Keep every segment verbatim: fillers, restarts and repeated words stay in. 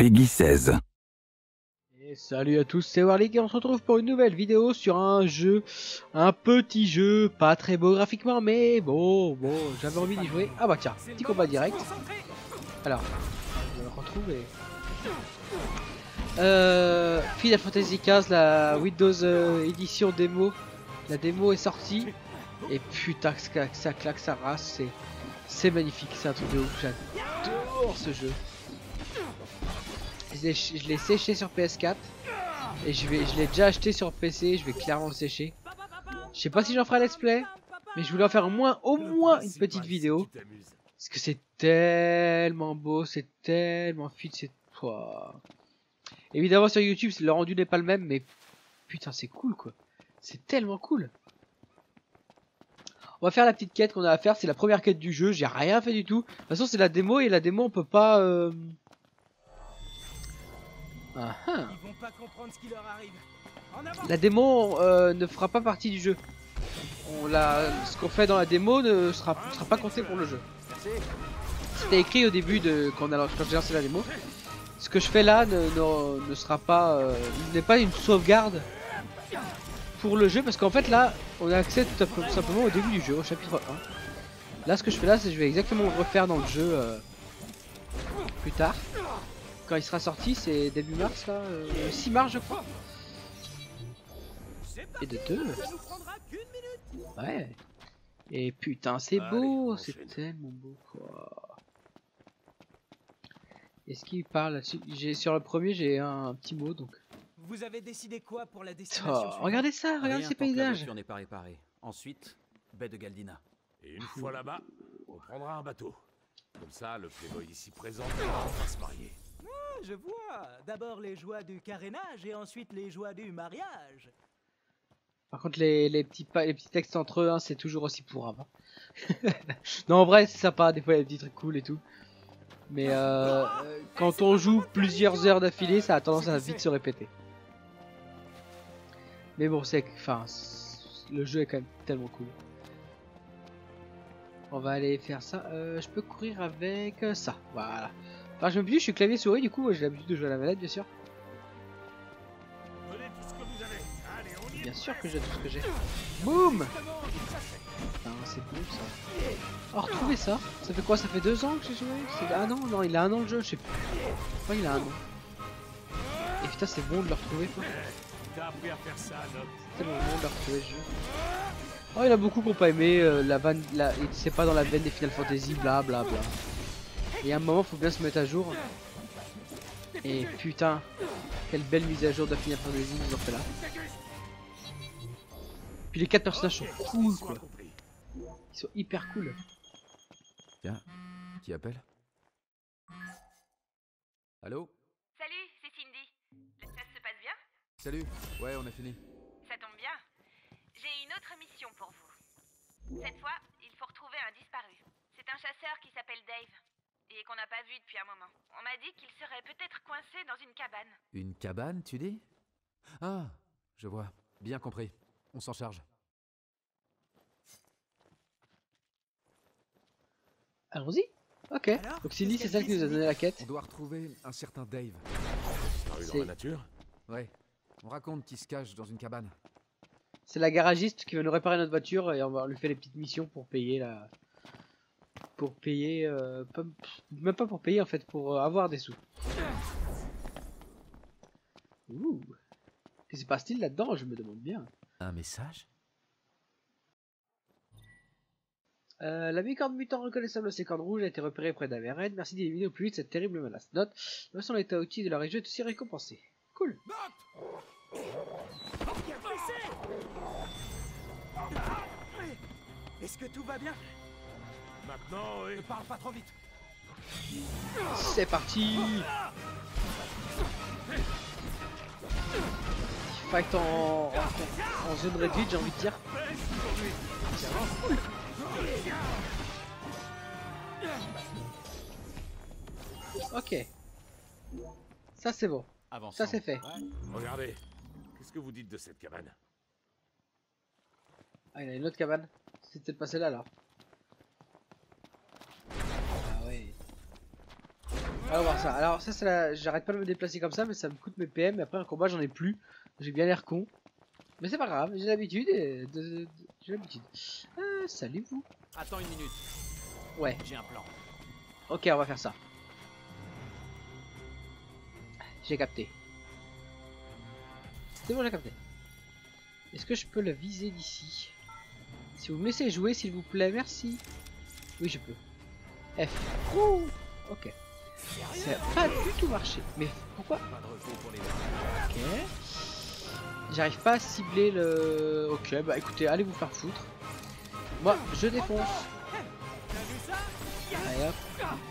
Peggy seize. Et salut à tous, c'est Warlick et on se retrouve pour une nouvelle vidéo sur un jeu, un petit jeu, pas très beau graphiquement, mais bon, bon, j'avais envie d'y jouer. Ah bah tiens, petit combat direct. Alors, je me retrouve et... Euh, Final Fantasy quinze, la Windows euh, édition démo, la démo est sortie. Et putain que ça, ça claque sa race, c'est c'est magnifique, c'est un truc de ouf, j'adore ce jeu. Je l'ai séché sur P S quatre et je vais, je l'ai déjà acheté sur P C, je vais clairement le sécher. Je sais pas si j'en ferai let's play, mais je voulais en faire au moins, au moins une petite vidéo. Parce que c'est tellement beau, c'est tellement fluide, c'est... Pouah. Évidemment sur YouTube, le rendu n'est pas le même, mais putain c'est cool quoi. C'est tellement cool. On va faire la petite quête qu'on a à faire, c'est la première quête du jeu, j'ai rien fait du tout. De toute façon c'est la démo et la démo on peut pas... Euh... Ah, ah. Ils vont pas comprendre ce qui leur arrive. La démo euh, ne fera pas partie du jeu. On la... Ce qu'on fait dans la démo ne sera, ne sera pas compté pour le jeu. C'était écrit au début de quand, a... quand j'ai lancé la démo. Ce que je fais là ne, ne, ne sera pas... Euh, n'est pas une sauvegarde pour le jeu. Parce qu'en fait là, on a accès tout, tout simplement au début du jeu, au chapitre un. Là ce que je fais là, c'est que je vais exactement le refaire dans le jeu euh, plus tard. Quand il sera sorti, c'est début mars là, euh, six mars je crois. Et de deux. Ouais. Et putain c'est beau, c'est tellement beau quoi. Est-ce qu'il parle là-dessus? J'ai sur le premier j'ai un, un petit mot donc. Vous avez décidé quoi pour la destination? Oh, regardez ça, regardez Rien ces tant que la paysages. voiture n'est pas réparée. Ensuite, baie de Galdina. Et une fois là-bas, on prendra un bateau. Comme ça, le playboy ici présent va se marier. Ah, je vois. D'abord les joies du carénage et ensuite les joies du mariage. Par contre les, les, petits, les petits textes entre eux, hein, c'est toujours aussi pourrave. Hein. Non en vrai c'est sympa, des fois il y a des petits trucs cool et tout. Mais euh, quand on joue plusieurs heures d'affilée, ça a tendance à vite se répéter. Mais bon, c'est, enfin, le jeu est quand même tellement cool. On va aller faire ça. Euh, je peux courir avec ça, voilà. Enfin, je me dis, je suis clavier souris, du coup, moi, j'ai l'habitude de jouer à la manette, bien sûr. Prenez tout ce que vous avez. Allez, on y Bien est. sûr que j'ai tout ce que j'ai. Boum. C'est beau ça. Oh, retrouver ça. Ça fait quoi? Ça fait deux ans que j'ai joué? Ah non, non, il a un an le jeu, je sais plus. Ouais, il a un an. Et putain, c'est bon de le retrouver quoi. T'as appris à faire ça, Noc. C'est tellement bon de le retrouver ce jeu. Oh, il y en a beaucoup qui n'ont pas aimé euh, la vanne, la... c'est pas dans la veine des Final Fantasy, bla bla bla. Et à un moment, faut bien se mettre à jour. Et putain, quelle belle mise à jour de Final Fantasy ils ont fait là. Puis les quatre personnages sont cool quoi. Ils sont hyper cool. Tiens, qui appelle? Allô? Salut, c'est Cindy. Le test se passe bien? Salut. Ouais, on a fini. Ça tombe bien. J'ai une autre mission pour vous. Cette fois, il faut retrouver un disparu. C'est un chasseur qui s'appelle Dave et qu'on n'a pas vu depuis un moment. On m'a dit qu'il serait peut-être coincé dans une cabane. Une cabane, tu dis? Ah, je vois. Bien compris. On s'en charge. Allons-y. Ok. Alors, Donc Cindy, c'est qu'est-ce celle qu'elle qui nous a dit, donné la On quête. doit retrouver un certain Dave. Disparu dans C'est- la nature. Ouais. On raconte qu'il se cache dans une cabane. C'est la garagiste qui va nous réparer notre voiture et on va lui faire les petites missions pour payer la... Pour payer... Euh, pas... Même pas pour payer en fait, pour euh, avoir des sous. Ouh. Qu'est-ce qui se passe-t-il là-dedans? Je me demande bien. Un message? Euh, la bicorne mutant reconnaissable aux ses cornes rouges a été repérée près d'Averred. Merci d'éliminer au plus vite cette terrible menace. Note, de son état outil de la région est aussi récompensé. Cool. Est-ce que tout va bien? Maintenant, oui. Ne parle pas trop vite. C'est parti. Fight en, en, en zone réduite, j'ai envie de dire. Ok. Ça c'est bon. Avançons. Ça c'est fait. Regardez. Qu'est-ce que vous dites de cette cabane? Ah, il y a une autre cabane. C'est peut-être passé là alors. Ah ouais. On va voir ça. Alors ça c'est la... J'arrête pas de me déplacer comme ça mais ça me coûte mes P M. Mais après un combat j'en ai plus. J'ai bien l'air con. Mais c'est pas grave, j'ai l'habitude et... de... de... J'ai l'habitude. Euh, salut vous. Attends une minute. Ouais. J'ai un plan. Ok, on va faire ça. J'ai capté. C'est bon, j'ai capté. Est-ce que je peux la viser d'ici? Si vous me laissez jouer, s'il vous plaît, merci. Oui, je peux. F. Ouh, ok. Ça n'a pas du tout marché. Mais pourquoi? Ok. J'arrive pas à cibler le... Ok, bah écoutez, allez vous faire foutre. Moi, je défonce. Allez hop.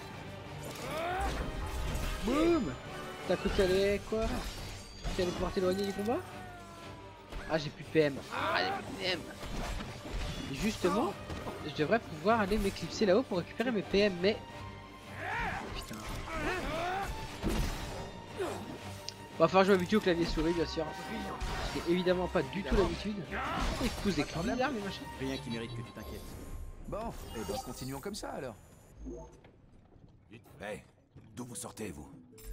Boum. T'as cru que t'allais quoi? T'allais pouvoir t'éloigner du combat? Ah, j'ai plus de P M. Ah, j'ai plus de P M. Et justement, je devrais pouvoir aller m'éclipser là-haut pour récupérer mes P M, mais... Putain. Va falloir jouer habitué au clavier souris, bien sûr. J'ai évidemment pas du tout l'habitude. Ils poussent des cris bizarres, les machins. Rien qui mérite que tu t'inquiètes. Bon, et ben continuons comme ça alors. Hey, d'où vous sortez, vous?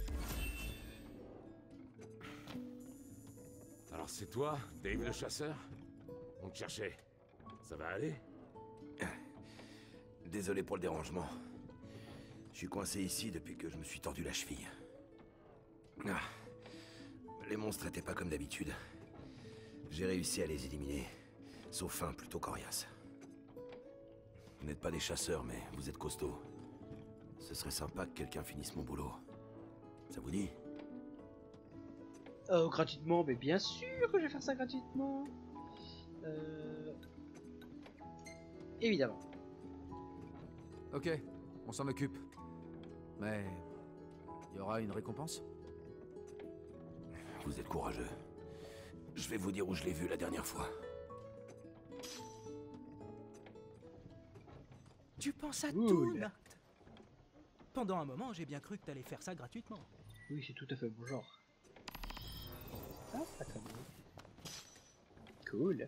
Alors c'est toi, Dave le chasseur? On te cherchait. Ça va aller? Désolé pour le dérangement. Je suis coincé ici depuis que je me suis tordu la cheville. Ah. Les monstres étaient pas comme d'habitude. J'ai réussi à les éliminer, sauf un plutôt coriace. Vous n'êtes pas des chasseurs, mais vous êtes costauds. Ce serait sympa que quelqu'un finisse mon boulot. Ça vous dit? Oh, gratuitement, mais bien sûr que je vais faire ça gratuitement. Euh... Évidemment. Ok, on s'en occupe. Mais... il y aura une récompense? Vous êtes courageux. Je vais vous dire où je l'ai vu la dernière fois. Tu penses à Ouh tout, là. Noct. Pendant un moment, j'ai bien cru que t'allais faire ça gratuitement. Oui, c'est tout à fait mon genre. Ah, pas très bien. Cool.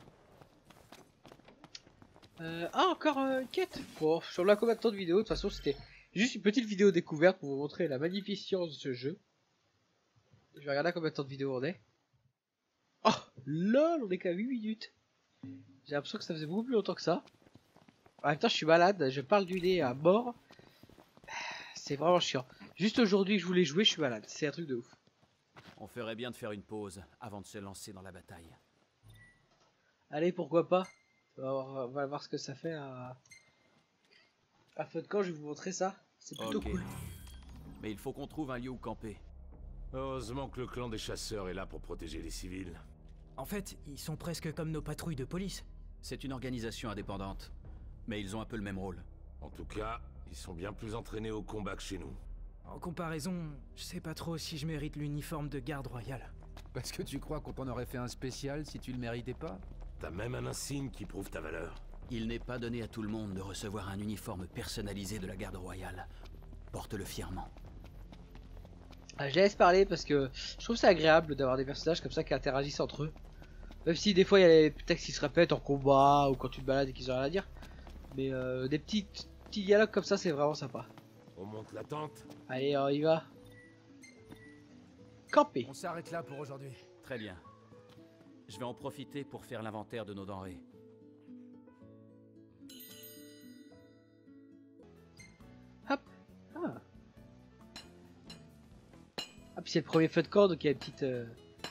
Euh, ah, encore euh, une quête. Bon, sur la combien de temps de vidéo, de toute façon, c'était juste une petite vidéo découverte pour vous montrer la magnificence de ce jeu. Je vais regarder à combien de temps de vidéo on est. Oh, lol, on est qu'à huit minutes. J'ai l'impression que ça faisait beaucoup plus longtemps que ça. En même temps, je suis malade, je parle du nez à mort. C'est vraiment chiant. Juste aujourd'hui, je voulais jouer, je suis malade. C'est un truc de ouf. On ferait bien de faire une pause avant de se lancer dans la bataille. Allez, pourquoi pas. On va voir, on va voir ce que ça fait à... à feu de camp, je vais vous montrer ça. C'est plutôt Ok. cool. Mais il faut qu'on trouve un lieu où camper. Heureusement que le clan des chasseurs est là pour protéger les civils. En fait, ils sont presque comme nos patrouilles de police. C'est une organisation indépendante. Mais ils ont un peu le même rôle. En tout cas, ils sont bien plus entraînés au combat que chez nous. En comparaison, je sais pas trop si je mérite l'uniforme de garde royale. Parce que tu crois qu'on t'en aurait fait un spécial si tu le méritais pas? T'as même un insigne qui prouve ta valeur. Il n'est pas donné à tout le monde de recevoir un uniforme personnalisé de la garde royale. Porte-le fièrement. Ah, je laisse parler parce que je trouve ça agréable d'avoir des personnages comme ça qui interagissent entre eux. Même si des fois il y a les textes qui se répètent en combat ou quand tu te balades et qu'ils ont rien à dire. Mais euh, des petits, petits dialogues comme ça, c'est vraiment sympa. On monte la tente. Allez, on y va. Camper. On s'arrête là pour aujourd'hui. Très bien. Je vais en profiter pour faire l'inventaire de nos denrées. Hop. Ah. Ah, puis c'est le premier feu de camp, donc il y a une petite... Euh...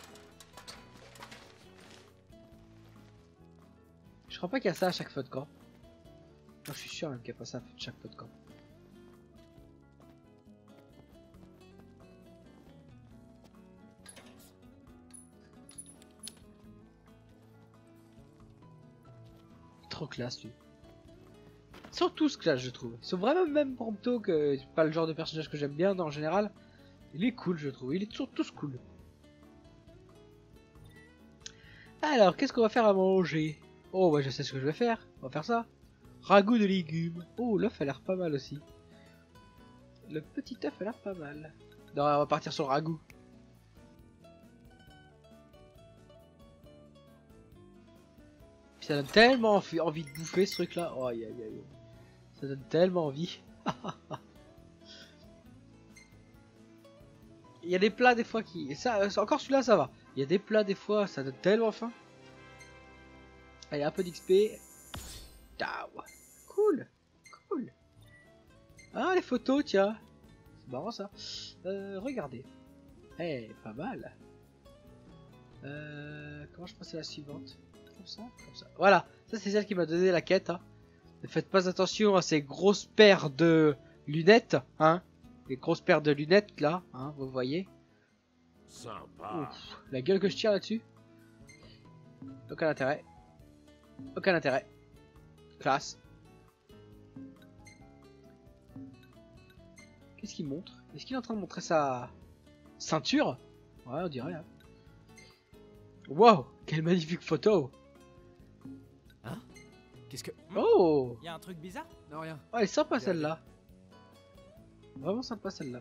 Je crois pas qu'il y a ça à chaque feu de camp. Non, je suis sûr même qu'il n'y a pas ça à chaque feu de camp. Trop classe lui. Ils sont tous classe je trouve. Ils sont vraiment même Prompto que c'est pas le genre de personnage que j'aime bien en général. Il est cool je trouve, ils sont tous cool. Alors qu'est-ce qu'on va faire à manger? Oh bah je sais ce que je vais faire, on va faire ça. Ragoût de légumes. Oh l'œuf a l'air pas mal aussi. Le petit œuf a l'air pas mal. Non on va partir sur le ragoût. Ça donne tellement envie, envie de bouffer ce truc là. Oh aïe aïe aïe. Ça donne tellement envie. Il y a des plats des fois qui... Et ça, encore celui-là ça va. Il y a des plats des fois, ça donne tellement faim. Allez, un peu d'X P. Cool. Cool. Ah, les photos, tiens. C'est marrant ça. Euh, regardez. Eh, pas mal. Euh, comment je passe à la suivante? Comme ça, comme ça. Voilà, ça c'est celle qui m'a donné la quête. Hein. Ne faites pas attention à ces grosses paires de lunettes, hein. Les grosses paires de lunettes là, hein, vous voyez. Sympa. Ouf, la gueule que je tire là-dessus. Aucun intérêt. Aucun intérêt. Classe. Qu'est-ce qu'il montre? Est-ce qu'il est en train de montrer sa ceinture? Ouais, on dirait. Hein. Wow, quelle magnifique photo. Hein? Qu'est-ce que... Oh, Y a un truc bizarre? Non, rien. oh, elle est sympa celle-là. Vraiment sympa celle-là.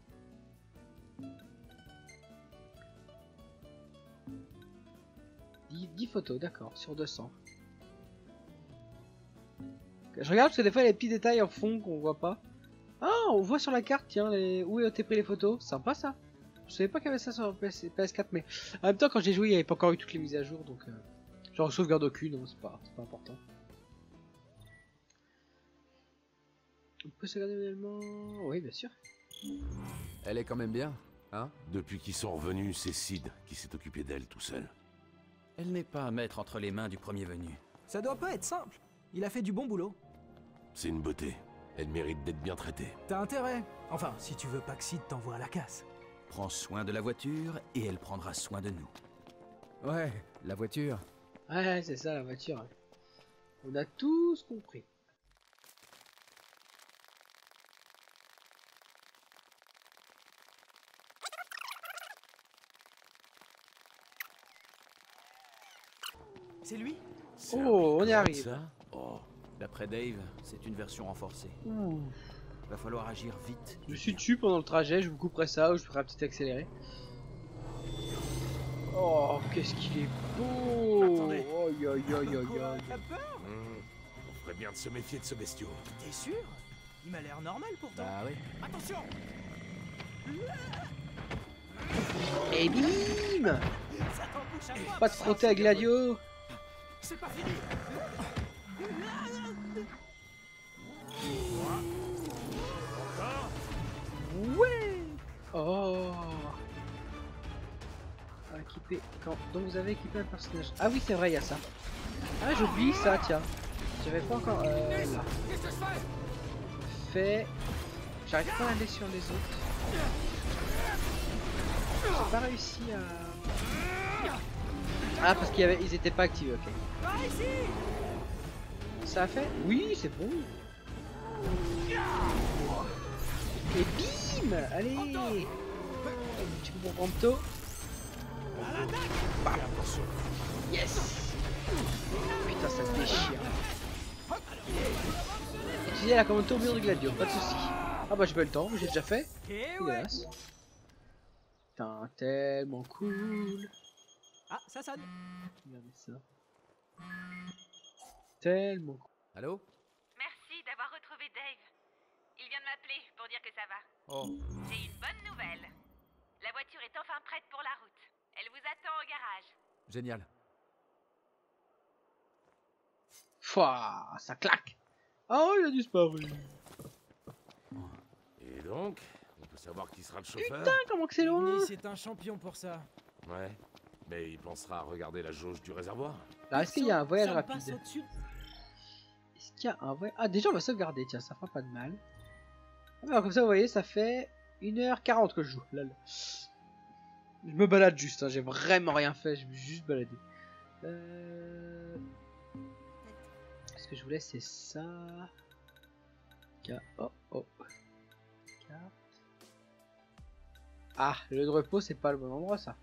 dix photos, d'accord, sur deux cents. Je regarde parce que des fois il y a des petits détails en fond qu'on voit pas. Ah, on voit sur la carte, tiens, les... où été pris les photos. Sympa ça. Je savais pas qu'il y avait ça sur P S quatre, mais en même temps, quand j'ai joué, il n'y avait pas encore eu toutes les mises à jour, donc euh... j'en sauvegarde aucune, hein, c'est pas... pas important. On peut sauvegarder manuellement. Oui, bien sûr. Elle est quand même bien, hein? Depuis qu'ils sont revenus, c'est Sid qui s'est occupé d'elle tout seul. Elle n'est pas à mettre entre les mains du premier venu. Ça doit pas être simple. Il a fait du bon boulot. C'est une beauté. Elle mérite d'être bien traitée. T'as intérêt. Enfin, si tu veux pas que Sid t'envoie à la casse. Prends soin de la voiture et elle prendra soin de nous. Ouais, la voiture. Ouais, c'est ça la voiture. On a tous compris. C'est lui? Oh, on y arrive. Ça? Oh, d'après Dave, c'est une version renforcée. Ouh. Va falloir agir vite. Je suis dessus pendant le trajet, je vous couperai ça ou je ferai un petit accéléré. Oh, qu'est-ce qu'il est beau! Attendez. Aïe aïe aïe aïe Quoi, aïe. t'as peur? Hmm, on ferait bien de se méfier de ce bestiau. T'es sûr? Il m'a l'air normal pourtant. Bah oui. Attention! Et bim! Ça t'embouche à moi! Pas de frotter à Gladio! C'est pas fini! Ouais! Oh! Équipé. Quand... Donc vous avez équipé un personnage. Ah oui, c'est vrai, il y a ça. Ah, j'oublie ça, tiens. J'avais pas encore. Euh, là. Fait. J'arrive pas à aller sur les autres. J'ai pas réussi à. Ah, parce qu'ils avait... ils étaient pas activés, ok. Ça a fait? Oui, c'est bon. Et bim! Allez! Tu peux prendre tôt. Bam. Yes! Putain, ça se déchire. Utilisez la commande tourbillon de Gladio, pas de soucis. Ah bah j'ai pas eu le temps, j'ai déjà fait. Dégueulasse. Putain, tellement cool. Ah, ça sonne. Regardez ça. Tellement cool. Allô? Merci d'avoir retrouvé Dave. Il vient de m'appeler pour dire que ça va. Oh. J'ai une bonne nouvelle. La voiture est enfin prête pour la route. Elle vous attend au garage. Génial. Fouah, ça claque. Oh, il a disparu. Et donc, on peut savoir qui sera le chauffeur? Putain, comment que c'est loin. Ni, c'est un champion pour ça. Ouais, mais il pensera à regarder la jauge du réservoir. Alors, est-ce qu'il y a un voyage Ça me rapide? passe au-dessus. Est-ce qu'il y a un voyage... Ah, déjà, on va sauvegarder, tiens, ça fera pas de mal. Alors, comme ça, vous voyez, ça fait une heure quarante que je joue. Lol. Je me balade juste, hein, j'ai vraiment rien fait, je me suis juste baladé. Euh... Ce que je voulais, c'est ça. Oh, oh. Carte. Ah, le lieu de repos, c'est pas le bon endroit, ça.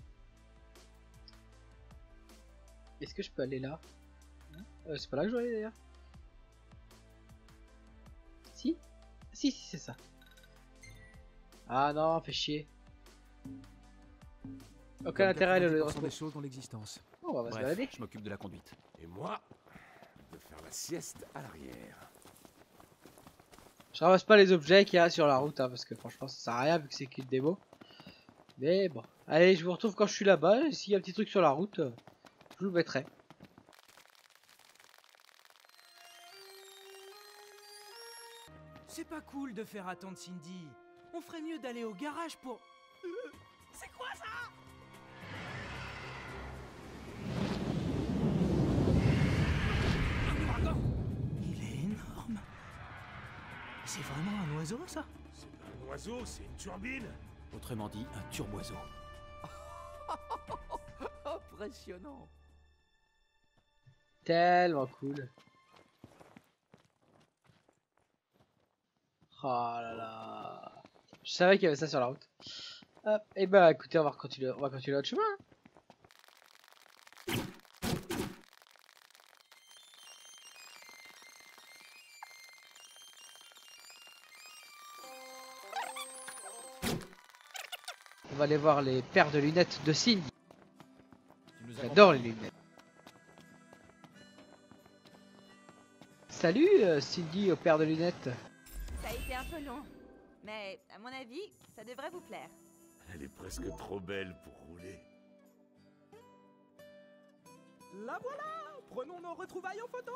Est-ce que je peux aller là? euh, C'est pas là que je dois aller, d'ailleurs. Si? Si, si, c'est ça. Ah non, fait chier. Aucun intérêt à aller le des choses dans l'existence. Oh, on va se Bref, balader. je m'occupe de la conduite. Et moi, de faire la sieste à l'arrière. Je ramasse pas les objets qu'il y a sur la route, hein, parce que franchement ça sert à rien vu que c'est qu'une démo. Mais bon. Allez, je vous retrouve quand je suis là-bas. S'il y a un petit truc sur la route, je vous le mettrai. C'est pas cool de faire attendre Cindy. On ferait mieux d'aller au garage pour... Euh, C'est quoi ça? Un ouragan. Il est énorme. C'est vraiment un oiseau, ça? C'est pas un oiseau, c'est une turbine. Autrement dit, un turboiseau. Impressionnant. Tellement cool. Oh là là. Je savais qu'il y avait ça sur la route. Hop, et bah écoutez, on va continuer, on va continuer notre chemin. On va aller voir les paires de lunettes de Cindy. J'adore les lunettes. Salut euh, Cindy aux paires de lunettes. Ça a été un peu long, mais à mon avis, ça devrait vous plaire. Elle est presque trop belle pour rouler. La voilà. Prenons nos retrouvailles en photo.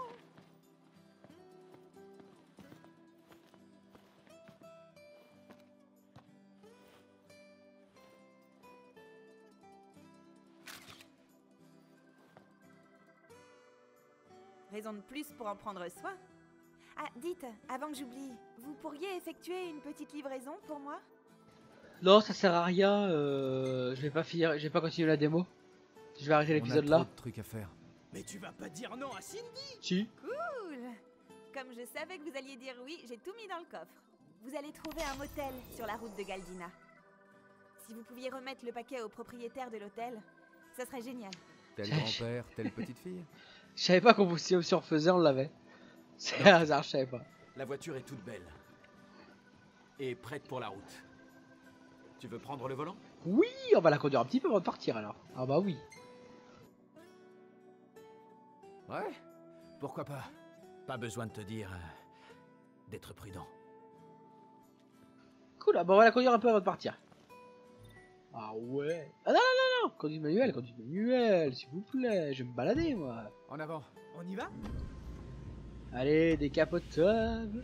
Raison de plus pour en prendre soin. Ah, dites, avant que j'oublie, vous pourriez effectuer une petite livraison pour moi? Non, ça sert à rien. Euh, je vais pas finir, je vais pas continuer la démo. Je vais arrêter l'épisode là. On a trop de trucs à faire. Mais tu vas pas dire non à Cindy? Si. Cool. Comme je savais que vous alliez dire oui, j'ai tout mis dans le coffre. Vous allez trouver un motel sur la route de Galdina. Si vous pouviez remettre le paquet au propriétaire de l'hôtel, ça serait génial. Tel grand-père, telle petite fille. Je savais pas qu'on si on refaisait, on l'avait. C'est un hasard, je savais pas. La voiture est toute belle. Et prête pour la route. Tu veux prendre le volant? Oui, on va la conduire un petit peu avant de partir alors. Ah bah oui. Ouais, pourquoi pas. Pas besoin de te dire euh, d'être prudent. Cool, ah bah on va la conduire un peu avant de partir. Ah ouais. Ah non, non, non, non, conduite manuelle, conduite manuelle, s'il vous plaît. Je vais me balader moi. En avant. On y va? Allez, décapotable.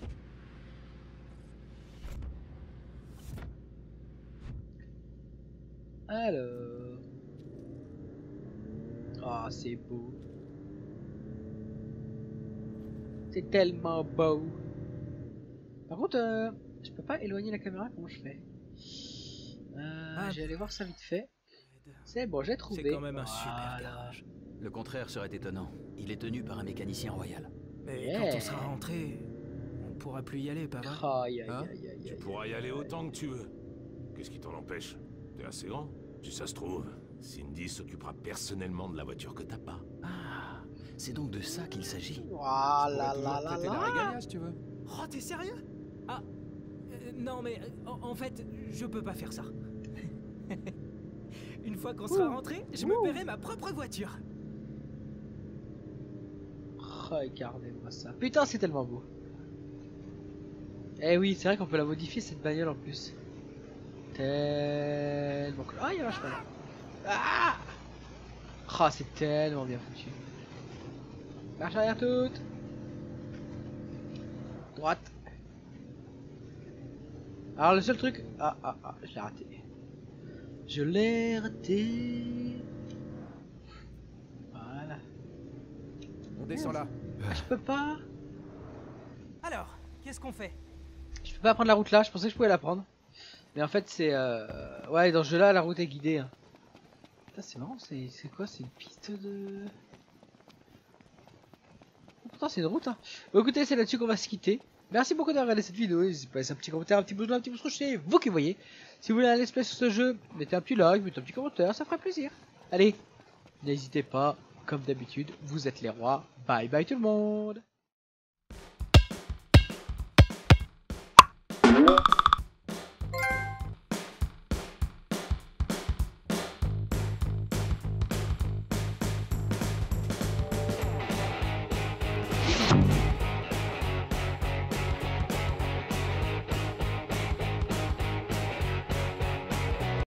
Alors. Ah, oh, c'est beau. C'est tellement beau. Par contre, euh, je peux pas éloigner la caméra, comment je fais? euh, Ah. Je vais aller voir ça vite fait. C'est bon, j'ai trouvé. C'est quand même un super Voilà. garage. Le contraire serait étonnant. Il est tenu par un mécanicien royal. Mais Yeah. quand on sera rentré, on pourra plus y aller, pas vrai? Aïe, aïe, Hein aïe, aïe, Tu aïe, pourras y aïe, aller aïe. autant que tu veux. Qu'est-ce qui t'en empêche? T'es assez grand. Si ça se trouve, Cindy s'occupera personnellement de la voiture que t'as pas. Ah, c'est donc de ça qu'il s'agit. Ah On là pourrait là toujours là prêter la là. régalia si tu veux. Oh, t'es sérieux? Ah, euh, non mais euh, en, en fait, je peux pas faire ça. Une fois qu'on sera rentré, je me paierai ma propre voiture. Regardez-moi ça. Putain, c'est tellement beau. Eh oui, c'est vrai qu'on peut la modifier cette bagnole en plus. Tellement cool. Ah, il y a un cheval. Ah, ah c'est tellement bien foutu. Marche arrière toute. Droite. Alors le seul truc... Ah, ah, ah, je l'ai raté. Je l'ai raté. Voilà. On descend là. Ah, je peux pas. Alors, qu'est-ce qu'on fait? Je peux pas prendre la route là, je pensais que je pouvais la prendre. Mais en fait c'est... Euh... Ouais, dans ce jeu là, la route est guidée. Hein. Putain, c'est marrant, c'est quoi? C'est une piste de... Oh, pourtant c'est une route. Hein. Bon écoutez, c'est là-dessus qu'on va se quitter. Merci beaucoup d'avoir regardé cette vidéo. N'hésitez pas à laisser un petit commentaire, un petit pouce bleu, un petit pouce rouge, c'est vous qui voyez. Si vous voulez un let's play sur ce jeu, mettez un petit like, mettez un petit commentaire, ça ferait plaisir. Allez, n'hésitez pas, comme d'habitude, vous êtes les rois. Bye bye tout le monde.